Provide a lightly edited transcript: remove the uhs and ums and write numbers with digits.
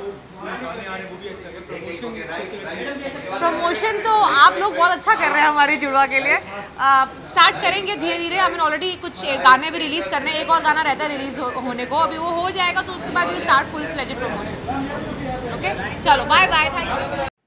Promotion तो आप लोग बहुत अच्छा कर रहे हैं हमारी जुड़वा के लिए। स्टार्ट करेंगे धीरे धीरे। हमें ऑलरेडी कुछ गाने भी रिलीज़ करने, एक और गाना रहता है रिलीज़ होने को, अभी वो हो जाएगा तो उसके बाद start full fledged promotion. Okay, चलो बाय बाय, थैंक यू।